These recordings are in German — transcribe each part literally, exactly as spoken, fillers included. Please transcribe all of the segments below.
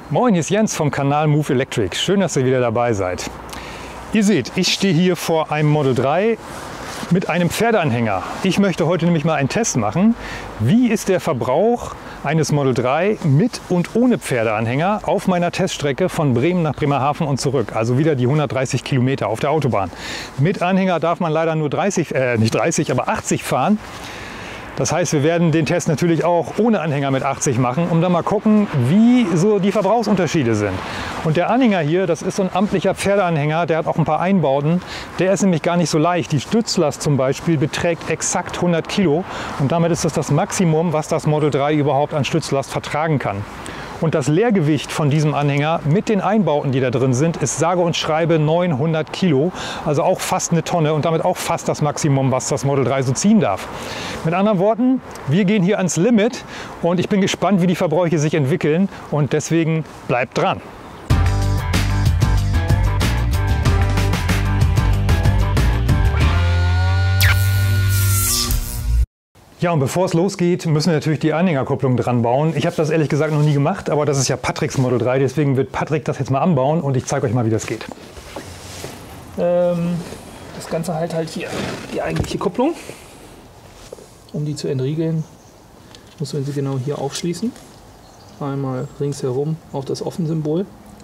Moin, hier ist Jens vom Kanal Move Electric. Schön, dass ihr wieder dabei seid. Ihr seht, ich stehe hier vor einem Model drei mit einem Pferdeanhänger. Ich möchte heute nämlich mal einen Test machen. Wie ist der Verbrauch eines Model drei mit und ohne Pferdeanhänger auf meiner Teststrecke von Bremen nach Bremerhaven und zurück? Also wieder die hundertdreißig Kilometer auf der Autobahn. Mit Anhänger darf man leider nur dreißig, äh, nicht dreißig, aber achtzig fahren. Das heißt, wir werden den Test natürlich auch ohne Anhänger mit achtzig machen, um dann mal gucken, wie so die Verbrauchsunterschiede sind. Und der Anhänger hier, das ist so ein amtlicher Pferdeanhänger, der hat auch ein paar Einbauten. Der ist nämlich gar nicht so leicht. Die Stützlast zum Beispiel beträgt exakt hundert Kilo und damit ist das das Maximum, was das Model drei überhaupt an Stützlast vertragen kann. Und das Leergewicht von diesem Anhänger mit den Einbauten, die da drin sind, ist sage und schreibe neunhundert Kilo. Also auch fast eine Tonne und damit auch fast das Maximum, was das Model drei so ziehen darf. Mit anderen Worten, wir gehen hier ans Limit und ich bin gespannt, wie die Verbräuche sich entwickeln und deswegen bleibt dran. Ja, und bevor es losgeht, müssen wir natürlich die Anhängerkupplung dran bauen. Ich habe das ehrlich gesagt noch nie gemacht, aber das ist ja Patricks Model drei, deswegen wird Patrick das jetzt mal anbauen und ich zeige euch mal, wie das geht. Ähm, das Ganze halt halt hier die eigentliche Kupplung. Um die zu entriegeln, muss man sie genau hier aufschließen. Einmal ringsherum auf das Offen-Symbol.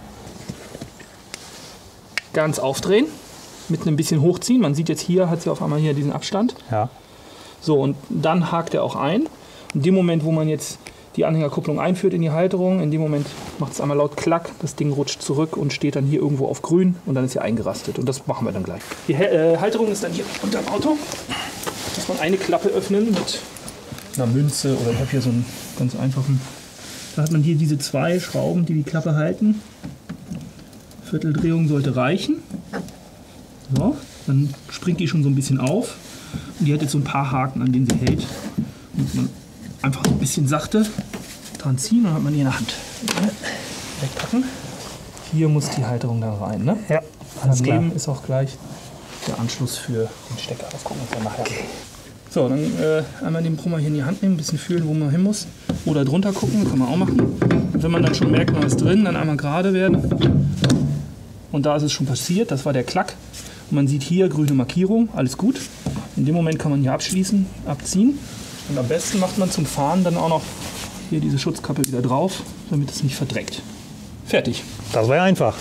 Ganz aufdrehen, mit ein bisschen hochziehen. Man sieht jetzt hier, hat sie auf einmal hier diesen Abstand. Ja. So, und dann hakt er auch ein. In dem Moment, wo man jetzt die Anhängerkupplung einführt in die Halterung, in dem Moment macht es einmal laut Klack, das Ding rutscht zurück und steht dann hier irgendwo auf grün und dann ist er eingerastet. Und das machen wir dann gleich. Die äh, Halterung ist dann hier unter dem Auto. Muss man eine Klappe öffnen mit einer Münze oder ich habe hier so einen ganz einfachen. Da hat man hier diese zwei Schrauben, die die Klappe halten. Vierteldrehung sollte reichen. So, dann springt die schon so ein bisschen auf. Und die hat jetzt so ein paar Haken, an denen sie hält. Und man einfach ein bisschen sachte dran ziehen und dann hat man die in der Hand. Wegpacken. Hier muss die Halterung da rein. Ne? Ja, alles klar. Daneben ist auch gleich der Anschluss für den Stecker. Das gucken wir uns dann nachher. Okay. So, dann äh, einmal den Brummer hier in die Hand nehmen, ein bisschen fühlen, wo man hin muss. Oder drunter gucken, kann man auch machen. Und wenn man dann schon merkt, man ist drin, dann einmal gerade werden. Und da ist es schon passiert, das war der Klack. Und man sieht hier grüne Markierung, alles gut. In dem Moment kann man hier abschließen, abziehen. Und am besten macht man zum Fahren dann auch noch hier diese Schutzkappe wieder drauf, damit es nicht verdreckt. Fertig. Das war ja einfach.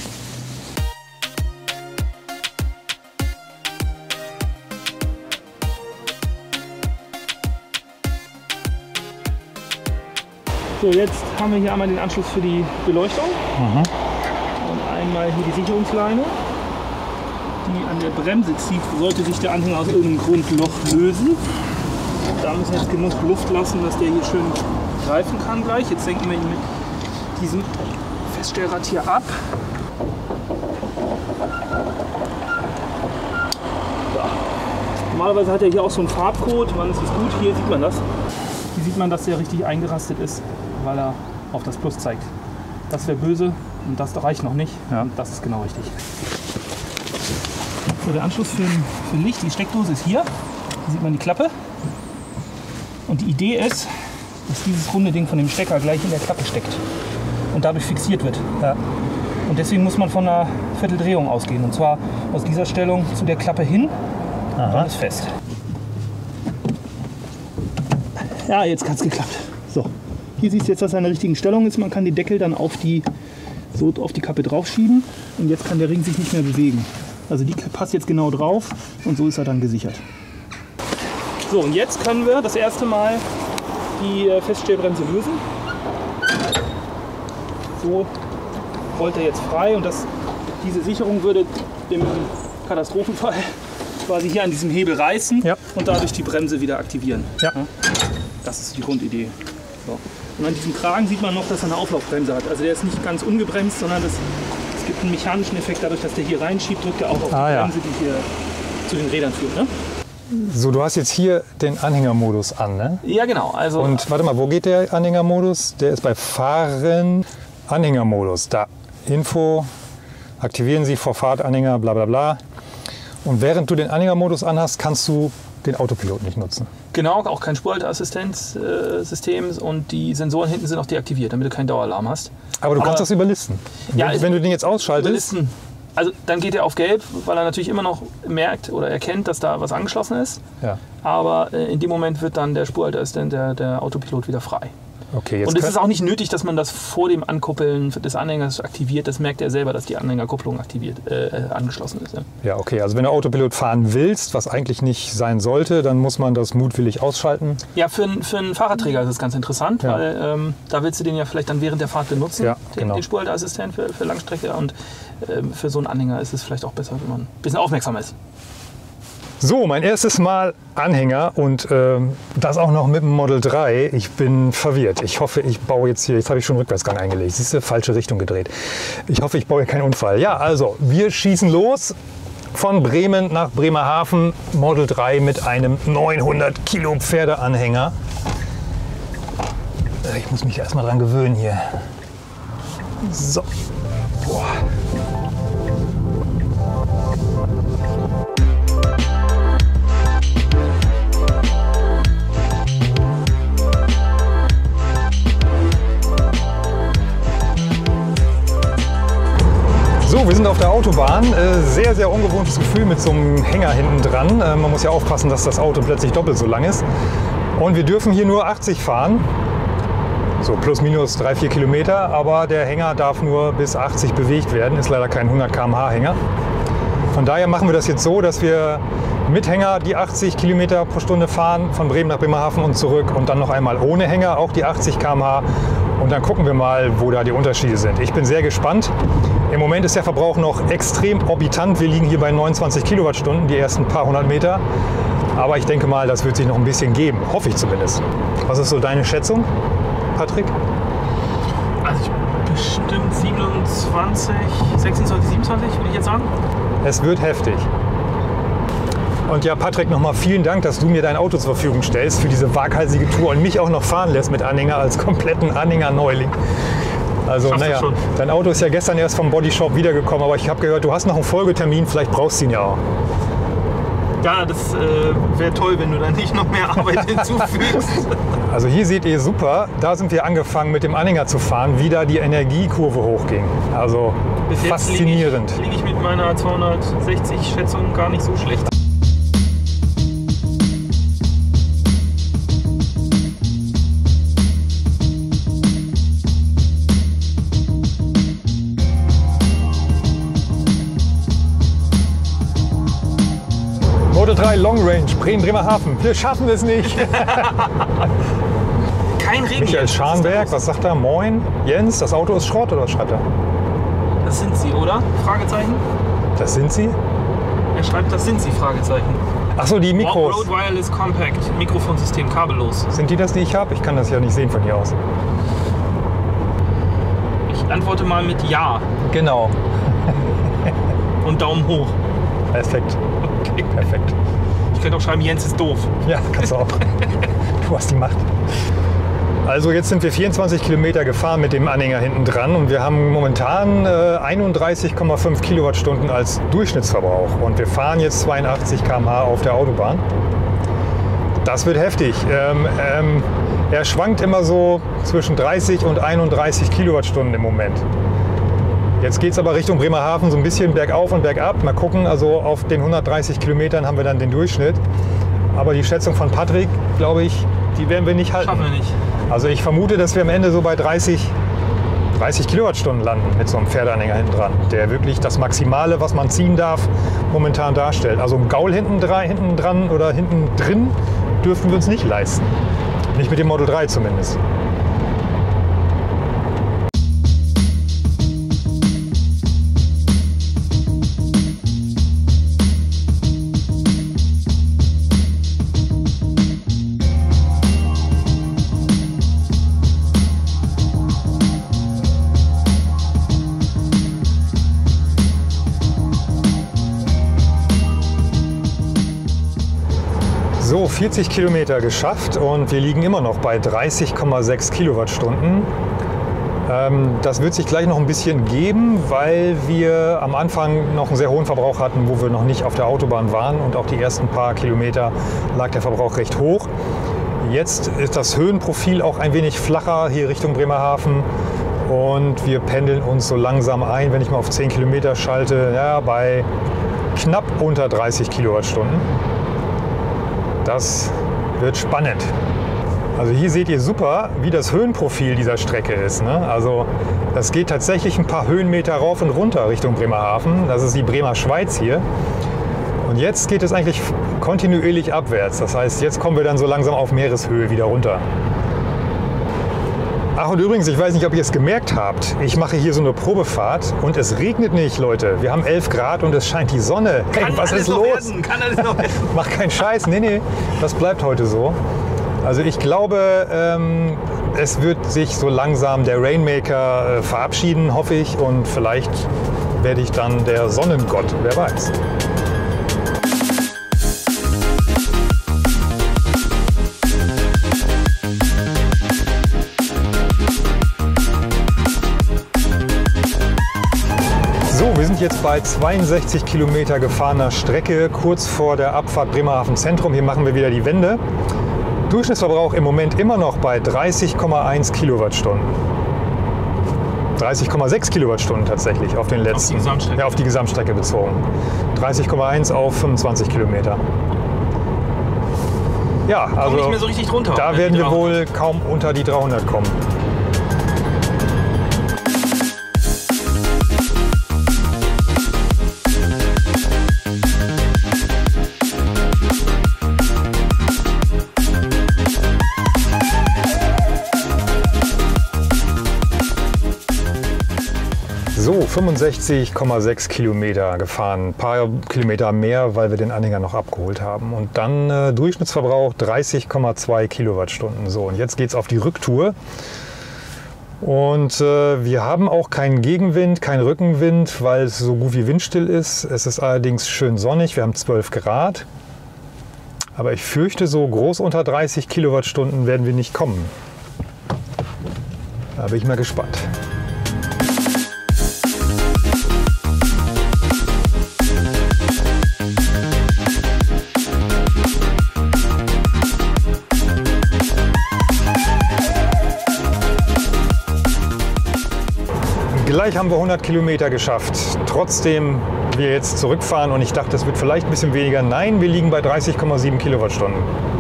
So, jetzt haben wir hier einmal den Anschluss für die Beleuchtung. Mhm. Und einmal hier die Sicherungsleine, die an der Bremse zieht, sollte sich der Anhänger aus irgendeinem Grund Loch lösen. Da müssen wir jetzt genug Luft lassen, dass der hier schön greifen kann gleich. Jetzt senken wir ihn mit diesem Feststellrad hier ab. Ja. Normalerweise hat er hier auch so einen Farbcode, wann ist es gut? Hier sieht man das. Hier sieht man, dass der richtig eingerastet ist, weil er auf das Plus zeigt. Das wäre böse und das reicht noch nicht. Ja. Und das ist genau richtig. So, der Anschluss für, für Licht, die Steckdose ist hier. Hier sieht man die Klappe. Und die Idee ist, dass dieses runde Ding von dem Stecker gleich in der Klappe steckt und dadurch fixiert wird. Ja. Und deswegen muss man von einer Vierteldrehung ausgehen. Und zwar aus dieser Stellung zu der Klappe hin. Aha. Dann ist fest. Ja, jetzt hat es geklappt. So, hier siehst du jetzt, dass er in der richtigen Stellung ist. Man kann den Deckel dann auf die, so auf die Kappe drauf schieben. Und jetzt kann der Ring sich nicht mehr bewegen. Also die passt jetzt genau drauf und so ist er dann gesichert. So, und jetzt können wir das erste Mal die Feststellbremse lösen. So rollt er jetzt frei und das, diese Sicherung würde im Katastrophenfall quasi hier an diesem Hebel reißen, ja, und dadurch die Bremse wieder aktivieren. Ja. Das ist die Grundidee. So. Und an diesem Kragen sieht man noch, dass er eine Auflaufbremse hat. Also der ist nicht ganz ungebremst, sondern das, es gibt einen mechanischen Effekt, dadurch, dass der hier reinschiebt, drückt er auch auf ah, die Bremse, ja, die hier zu den Rädern führt. Ne? So, du hast jetzt hier den Anhängermodus an, ne? Ja, genau. Also und warte mal, wo geht der Anhängermodus? Der ist bei Fahren, Anhängermodus. Da, Info, aktivieren Sie vor Fahrt Anhänger, bla bla bla. Und während du den Anhängermodus anhast, kannst du den Autopilot nicht nutzen. Genau, auch kein Spurhalteassistenzsystem äh, und die Sensoren hinten sind auch deaktiviert, damit du keinen Daueralarm hast. Aber du Aber, kannst das überlisten. Ja, wenn, wenn du den jetzt ausschaltest. Überlisten. Also dann geht er auf gelb, weil er natürlich immer noch merkt oder erkennt, dass da was angeschlossen ist. Ja. Aber äh, in dem Moment wird dann der Spurhalteassistent, der, der Autopilot wieder frei. Okay, jetzt und es ist auch nicht nötig, dass man das vor dem Ankuppeln des Anhängers aktiviert. Das merkt er selber, dass die Anhängerkupplung aktiviert, äh, angeschlossen ist. Ja. ja, okay. Also wenn du Autopilot fahren willst, was eigentlich nicht sein sollte, dann muss man das mutwillig ausschalten. Ja, für, für einen Fahrradträger ist das ganz interessant, ja. weil ähm, da willst du den ja vielleicht dann während der Fahrt benutzen, ja, den, genau. den Spurhalteassistent für, für Langstrecke. Und ähm, für so einen Anhänger ist es vielleicht auch besser, wenn man ein bisschen aufmerksam ist. So, mein erstes Mal Anhänger und ähm, das auch noch mit dem Model drei. Ich bin verwirrt. Ich hoffe, ich baue jetzt hier, jetzt habe ich schon Rückwärtsgang eingelegt. Siehst du, falsche Richtung gedreht. Ich hoffe, ich baue hier keinen Unfall. Ja, also, wir schießen los von Bremen nach Bremerhaven. Model drei mit einem neunhundert Kilo Pferdeanhänger. Ich muss mich erstmal dran gewöhnen hier. So. Boah. So, wir sind auf der Autobahn. Sehr, sehr ungewohntes Gefühl mit so einem Hänger hinten dran. Man muss ja aufpassen, dass das Auto plötzlich doppelt so lang ist. Und wir dürfen hier nur achtzig fahren. So plus minus drei, vier Kilometer. Aber der Hänger darf nur bis achtzig bewegt werden. Ist leider kein hundert Kilometer pro Stunde Hänger. Von daher machen wir das jetzt so, dass wir mit Hänger die achtzig Kilometer pro Stunde fahren, von Bremen nach Bremerhaven und zurück. Und dann noch einmal ohne Hänger, auch die achtzig Kilometer pro Stunde. Und dann gucken wir mal, wo da die Unterschiede sind. Ich bin sehr gespannt. Im Moment ist der Verbrauch noch extrem orbitant. Wir liegen hier bei neunundzwanzig Kilowattstunden, die ersten paar hundert Meter. Aber ich denke mal, das wird sich noch ein bisschen geben. Hoffe ich zumindest. Was ist so deine Schätzung, Patrick? Also ich bestimmt siebenundzwanzig, sechsundzwanzig, siebenundzwanzig, würde ich jetzt sagen. Es wird heftig. Und ja, Patrick, nochmal vielen Dank, dass du mir dein Auto zur Verfügung stellst für diese waghalsige Tour und mich auch noch fahren lässt mit Anhänger als kompletten Anhänger-Neuling. Also, Schaffst naja, du schon. Dein Auto ist ja gestern erst vom Bodyshop wiedergekommen, aber ich habe gehört, du hast noch einen Folgetermin, vielleicht brauchst du ihn ja auch. Ja, das äh, wäre toll, wenn du dann nicht noch mehr Arbeit hinzufügst. Also hier seht ihr super, da sind wir angefangen mit dem Anhänger zu fahren, wie da die Energiekurve hochging. Also Bis jetzt faszinierend. Liege ich, lieg ich mit meiner zweihundertsechzig Schätzung gar nicht so schlecht. Model drei Long Range, Bremen-Bremerhaven. Wir schaffen es nicht. Kein Regen. Michael Scharnberg, was sagt er? Moin. Jens, das Auto ist Schrott oder was schreibt er? Das sind sie, oder? Fragezeichen. Das sind sie? Er schreibt, das sind sie, Fragezeichen. Achso, die Mikros. Road Wireless Compact, Mikrofonsystem, kabellos. Sind die das, die ich habe? Ich kann das ja nicht sehen von hier aus. Ich antworte mal mit Ja. Genau. Und Daumen hoch. Perfekt. Okay. Perfekt. Ich könnte auch schreiben, Jens ist doof. Ja, kannst du auch. Du hast die Macht. Also jetzt sind wir vierundzwanzig Kilometer gefahren mit dem Anhänger hinten dran und wir haben momentan äh, einunddreißig Komma fünf Kilowattstunden als Durchschnittsverbrauch und wir fahren jetzt zweiundachtzig Kilometer pro Stunde auf der Autobahn. Das wird heftig. Ähm, ähm, er schwankt immer so zwischen dreißig und einunddreißig Kilowattstunden im Moment. Jetzt geht es aber Richtung Bremerhaven so ein bisschen bergauf und bergab. Mal gucken, also auf den hundertdreißig Kilometern haben wir dann den Durchschnitt. Aber die Schätzung von Patrick, glaube ich, die werden wir nicht halten. Schaffen wir nicht. Also ich vermute, dass wir am Ende so bei dreißig, dreißig Kilowattstunden landen mit so einem Pferdeanhänger hinten dran, der wirklich das Maximale, was man ziehen darf, momentan darstellt. Also ein Gaul hinten, drei, hinten dran oder hinten drin dürften wir uns nicht leisten. Nicht mit dem Model drei zumindest. So, vierzig Kilometer geschafft und wir liegen immer noch bei dreißig Komma sechs Kilowattstunden. Ähm, das wird sich gleich noch ein bisschen geben, weil wir am Anfang noch einen sehr hohen Verbrauch hatten, wo wir noch nicht auf der Autobahn waren und auch die ersten paar Kilometer lag der Verbrauch recht hoch. Jetzt ist das Höhenprofil auch ein wenig flacher hier Richtung Bremerhaven und wir pendeln uns so langsam ein, wenn ich mal auf zehn Kilometer schalte, ja, bei knapp unter dreißig Kilowattstunden. Das wird spannend. Also hier seht ihr super, wie das Höhenprofil dieser Strecke ist, ne? Also das geht tatsächlich ein paar Höhenmeter rauf und runter Richtung Bremerhaven. Das ist die Bremer Schweiz hier. Und jetzt geht es eigentlich kontinuierlich abwärts. Das heißt, jetzt kommen wir dann so langsam auf Meereshöhe wieder runter. Ach und übrigens, ich weiß nicht, ob ihr es gemerkt habt, ich mache hier so eine Probefahrt und es regnet nicht, Leute. Wir haben elf Grad und es scheint die Sonne. Hey, Kann was alles ist noch los? werden. Kann alles noch werden. Mach keinen Scheiß, nee, nee, das bleibt heute so. Also ich glaube, ähm, es wird sich so langsam der Rainmaker äh, verabschieden, hoffe ich. Und vielleicht werde ich dann der Sonnengott, wer weiß. So, wir sind jetzt bei zweiundsechzig Kilometer gefahrener Strecke, kurz vor der Abfahrt Bremerhaven Zentrum. Hier machen wir wieder die Wende. Durchschnittsverbrauch im Moment immer noch bei dreißig Komma eins Kilowattstunden. dreißig Komma sechs Kilowattstunden tatsächlich auf den letzten. Auf die Gesamtstrecke. Ja, auf die Gesamtstrecke bezogen. dreißig Komma eins auf fünfundzwanzig Kilometer. Ja, also nicht mehr so richtig runter, da ne, werden die wir wohl dreihundert. kaum unter die dreihundert kommen. So, fünfundsechzig Komma sechs Kilometer gefahren, ein paar Kilometer mehr, weil wir den Anhänger noch abgeholt haben. Und dann äh, Durchschnittsverbrauch dreißig Komma zwei Kilowattstunden. So, und jetzt geht es auf die Rücktour. Und äh, wir haben auch keinen Gegenwind, keinen Rückenwind, weil es so gut wie windstill ist. Es ist allerdings schön sonnig, wir haben zwölf Grad. Aber ich fürchte, so groß unter dreißig Kilowattstunden werden wir nicht kommen. Da bin ich mal gespannt. Gleich haben wir hundert Kilometer geschafft, trotzdem wir jetzt zurückfahren und ich dachte, es wird vielleicht ein bisschen weniger. Nein, wir liegen bei dreißig Komma sieben Kilowattstunden.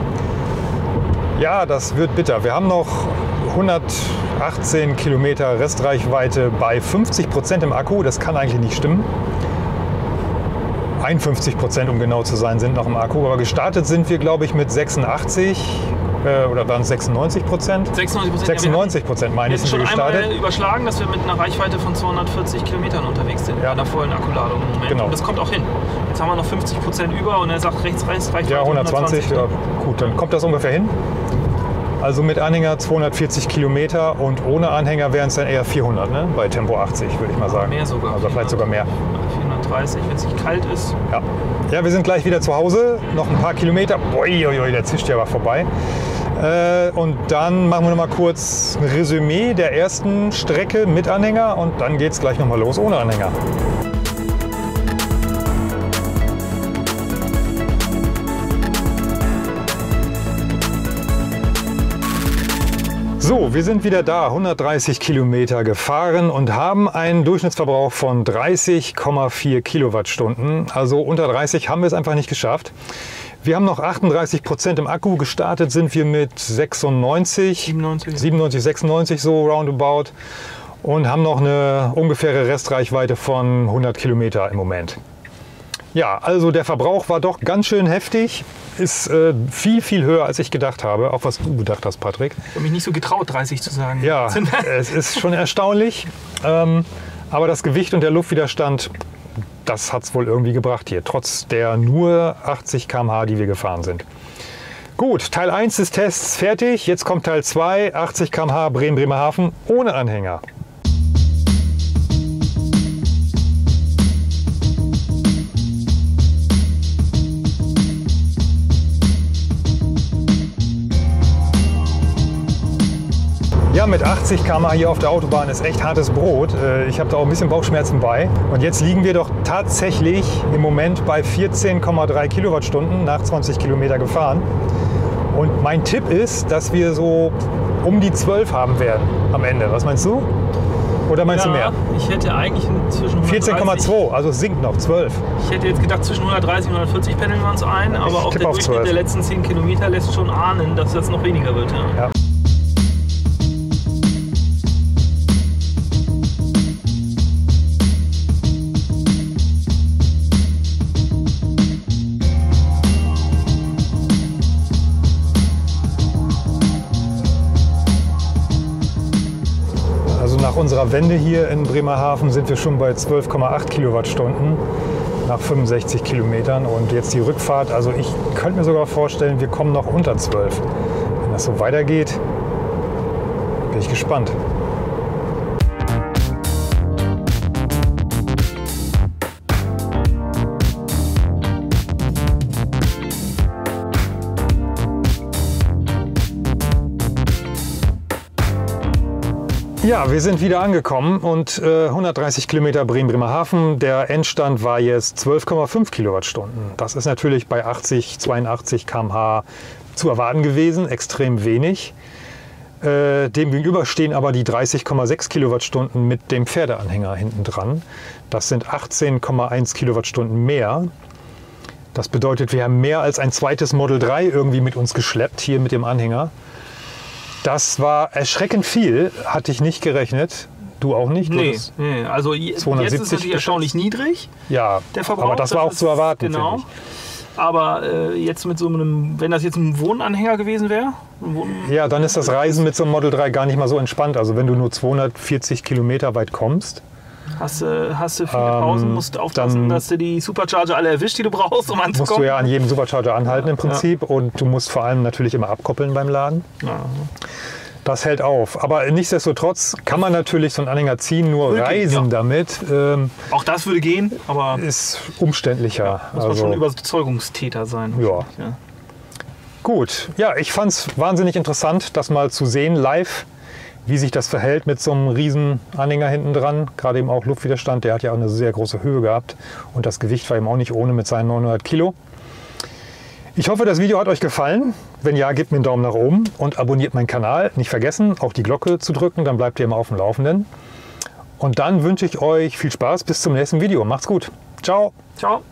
Ja, das wird bitter. Wir haben noch hundertachtzehn Kilometer Restreichweite bei fünfzig Prozent im Akku. Das kann eigentlich nicht stimmen. einundfünfzig Prozent, um genau zu sein, sind noch im Akku. Aber gestartet sind wir, glaube ich, mit sechsundachtzig äh, oder waren es sechsundneunzig Prozent? sechsundneunzig Prozent. sechsundneunzig Prozent meine Wir ich, sind sind wir schon gestartet. einmal überschlagen, dass wir mit einer Reichweite von zweihundertvierzig Kilometern unterwegs sind. Ja. Bei einer vollen Akkuladung im Moment. Genau. Und das kommt auch hin. Jetzt haben wir noch fünfzig Prozent über und er sagt rechts, rechts, Reichweite Ja, hundertzwanzig. Ja, gut, dann kommt das ungefähr hin. Also mit Anhänger zweihundertvierzig Kilometer und ohne Anhänger wären es dann eher vierhundert, ne? Bei Tempo achtzig, würde ich mal sagen. Mehr sogar. Also vielleicht sogar mehr. vierhundertdreißig, wenn es nicht kalt ist. Ja. Ja, wir sind gleich wieder zu Hause. Noch ein paar Kilometer. Uiuiui, der zischt ja aber vorbei. Äh, und dann machen wir noch mal kurz ein Resümee der ersten Strecke mit Anhänger und dann geht es gleich noch mal los ohne Anhänger. So, wir sind wieder da, hundertdreißig Kilometer gefahren und haben einen Durchschnittsverbrauch von dreißig Komma vier Kilowattstunden. Also unter dreißig haben wir es einfach nicht geschafft. Wir haben noch achtunddreißig Prozent im Akku. Gestartet sind wir mit sechsundneunzig, siebenundneunzig. siebenundneunzig, sechsundneunzig so roundabout und haben noch eine ungefähre Restreichweite von hundert Kilometer im Moment. Ja, also der Verbrauch war doch ganz schön heftig. Ist äh, viel, viel höher, als ich gedacht habe. Auch was du gedacht hast, Patrick. Ich habe mich nicht so getraut, dreißig zu sagen. Ja, es ist schon erstaunlich. Ähm, aber das Gewicht und der Luftwiderstand, das hat es wohl irgendwie gebracht hier. Trotz der nur achtzig Kilometer pro Stunde, die wir gefahren sind. Gut, Teil eins des Tests fertig. Jetzt kommt Teil zwei, achtzig Kilometer pro Stunde Bremen-Bremerhaven ohne Anhänger. Ja, mit achtzig Kilometer pro Stunde hier auf der Autobahn ist echt hartes Brot. Ich habe da auch ein bisschen Bauchschmerzen bei. Und jetzt liegen wir doch tatsächlich im Moment bei vierzehn Komma drei Kilowattstunden nach zwanzig Kilometer gefahren. Und mein Tipp ist, dass wir so um die zwölf haben werden am Ende. Was meinst du? Oder meinst ja, du mehr? Ich hätte eigentlich zwischen vierzehn Komma zwei, also es sinkt noch, zwölf. Ich hätte jetzt gedacht, zwischen hundertdreißig und hundertvierzig pendeln wir uns ein, aber auch der Durchschnitt zwölf. Der letzten zehn Kilometer lässt schon ahnen, dass das noch weniger wird. Ja. Ja. Nach unserer Wende hier in Bremerhaven sind wir schon bei zwölf Komma acht Kilowattstunden nach fünfundsechzig Kilometern und jetzt die Rückfahrt. Also ich könnte mir sogar vorstellen, wir kommen noch unter zwölf. Wenn das so weitergeht, bin ich gespannt. Ja, wir sind wieder angekommen und äh, hundertdreißig Kilometer Bremen-Bremerhaven. Der Endstand war jetzt zwölf Komma fünf Kilowattstunden. Das ist natürlich bei achtzig, zweiundachtzig Kilometer pro Stunde zu erwarten gewesen, extrem wenig. Äh, Demgegenüber stehen aber die dreißig Komma sechs Kilowattstunden mit dem Pferdeanhänger hinten dran. Das sind achtzehn Komma eins Kilowattstunden mehr. Das bedeutet, wir haben mehr als ein zweites Model drei irgendwie mit uns geschleppt, hier mit dem Anhänger. Das war erschreckend viel, hatte ich nicht gerechnet. Du auch nicht? Nee, nee. Also jetzt ist es natürlich erstaunlich niedrig. Ja, der Verbrauch, aber das war auch das zu erwarten, genau. finde ich. Aber äh, jetzt mit so einem, wenn das jetzt ein Wohnanhänger gewesen wäre? Ja, dann ist das Reisen mit so einem Model drei gar nicht mal so entspannt. Also wenn du nur zweihundertvierzig Kilometer weit kommst. Hast, äh, hast du viele Pausen, ähm, musst aufpassen, dass du die Supercharger alle erwischt, die du brauchst, um anzukommen. Musst du ja an jedem Supercharger anhalten im Prinzip. Ja. Und du musst vor allem natürlich immer abkoppeln beim Laden. Ja. Das hält auf. Aber nichtsdestotrotz kann man natürlich so einen Anhänger ziehen, nur würde reisen gehen, ja. damit. Ähm, Auch das würde gehen, aber ist umständlicher. Ja, muss man also, schon Überzeugungstäter sein. Ja. ja. Gut, ja, ich fand es wahnsinnig interessant, das mal zu sehen live, wie sich das verhält mit so einem riesen Anhänger hinten dran. Gerade eben auch Luftwiderstand, der hat ja auch eine sehr große Höhe gehabt. Und das Gewicht war eben auch nicht ohne mit seinen neunhundert Kilo. Ich hoffe, das Video hat euch gefallen. Wenn ja, gebt mir einen Daumen nach oben und abonniert meinen Kanal. Nicht vergessen, auch die Glocke zu drücken, dann bleibt ihr immer auf dem Laufenden. Und dann wünsche ich euch viel Spaß bis zum nächsten Video. Macht's gut. Ciao. Ciao.